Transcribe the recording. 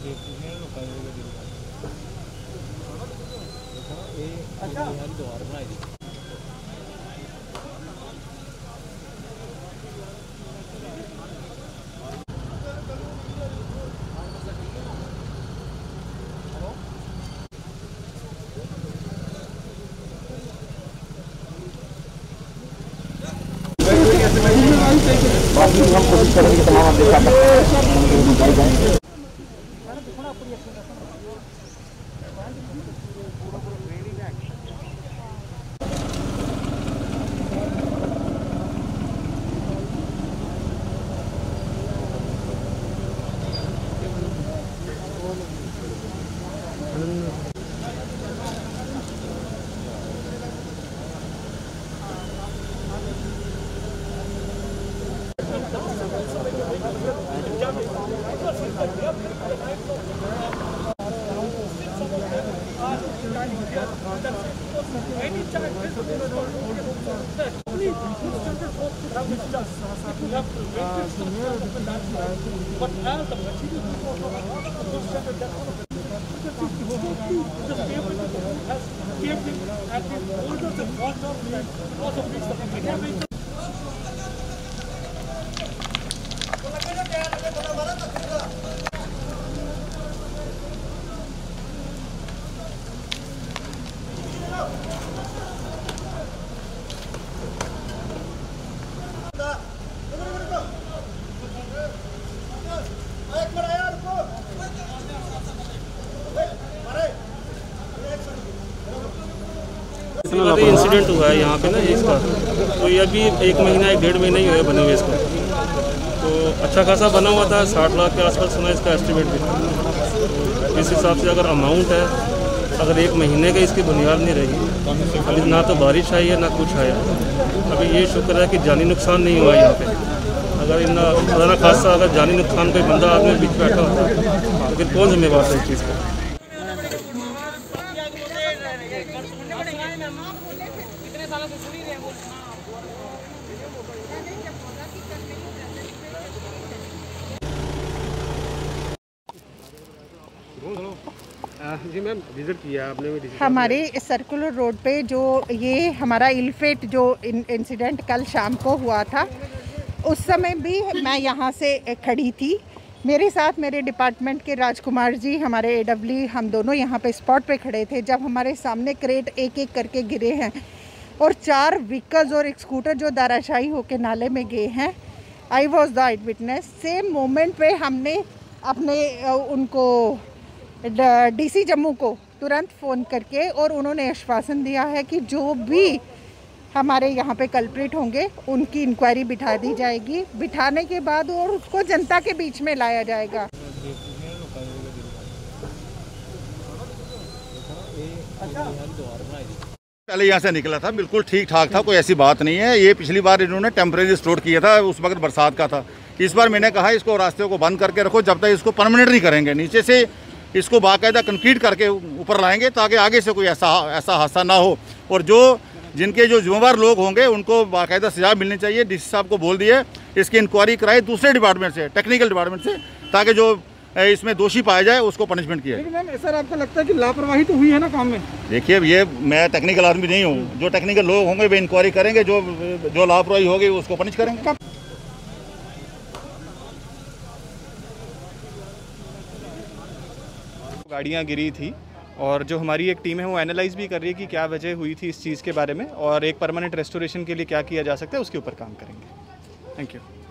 बाकी हम कोशिश करेंगे कि तमाम अपडेट आप तक जाए। इंसिडेंट हुआ है यहाँ पे ना इसका, तो ये अभी 1 महीना 1-1.5 महीना ही हुआ है बने हुए इसको। तो अच्छा खासा बना हुआ था, 60 लाख के आसपास सुना इसका एस्टिमेट भी। तो इस हिसाब से अगर अमाउंट है, अगर 1 महीने का इसकी बुनियाद नहीं रही, अभी ना तो बारिश आई है ना कुछ आया। अभी ये शुक्र है कि जानी नुकसान नहीं हुआ यहाँ पे। अगर इतना खुदा ना खासा अगर जानी नुकसान कोई बंदा आदमी बीच बैठा होता तो फिर कौन जिम्मेवार था इस चीज़ का। जी मैम, विजिट किया आपने भी? हमारे सर्कुलर रोड पे जो ये हमारा इलफेट जो इंसिडेंट कल शाम को हुआ था, उस समय भी मैं यहाँ से खड़ी थी। मेरे साथ मेरे डिपार्टमेंट के राजकुमार जी, हमारे AWE, हम दोनों यहाँ पे स्पॉट पे खड़े थे जब हमारे सामने क्रेट एक एक करके गिरे हैं और 4 व्हीकल्स और एक स्कूटर जो दाराशाही होके नाले में गए हैं। I was the eyewitness. Same moment पे हमने अपने उनको DC जम्मू को तुरंत फ़ोन करके और उन्होंने आश्वासन दिया है कि जो भी हमारे यहाँ पे कल्प्रिट होंगे उनकी इंक्वायरी बिठा दी जाएगी। बिठाने के बाद और उसको जनता के बीच में लाया जाएगा। पहले यहाँ से निकला था, बिल्कुल ठीक ठाक था, कोई ऐसी बात नहीं है। ये पिछली बार इन्होंने टेम्परेरी स्टोर किया था, उस वक्त बरसात का था। इस बार मैंने कहा इसको रास्ते को बंद करके रखो, जब तक इसको परमानेंट नहीं करेंगे। नीचे से इसको बाकायदा कंक्रीट करके ऊपर लाएंगे ताकि आगे से कोई ऐसा हादसा ना हो। और जिनके जो जिम्मेवार लोग होंगे उनको बाकायदा सजा मिलनी चाहिए। DC साहब को बोल दिए इसकी इंक्वायरी कराए दूसरे डिपार्टमेंट से, टेक्निकल डिपार्टमेंट से, ताकि जो इसमें दोषी पाया जाए उसको पनिशमेंट किया। लेकिन मैम, सर आपको लगता है कि लापरवाही तो हुई है ना काम में? देखिए, ये मैं टेक्निकल आदमी नहीं हूँ। जो टेक्निकल लोग होंगे वे इंक्वायरी करेंगे, जो लापरवाही होगी उसको पनिश करेंगे। गाड़ियाँ गिरी थी और जो हमारी एक टीम है वो एनालाइज भी कर रही है कि क्या वजह हुई थी इस चीज़ के बारे में, और एक परमानेंट रेस्टोरेशन के लिए क्या किया जा सकता है उसके ऊपर काम करेंगे। Thank you.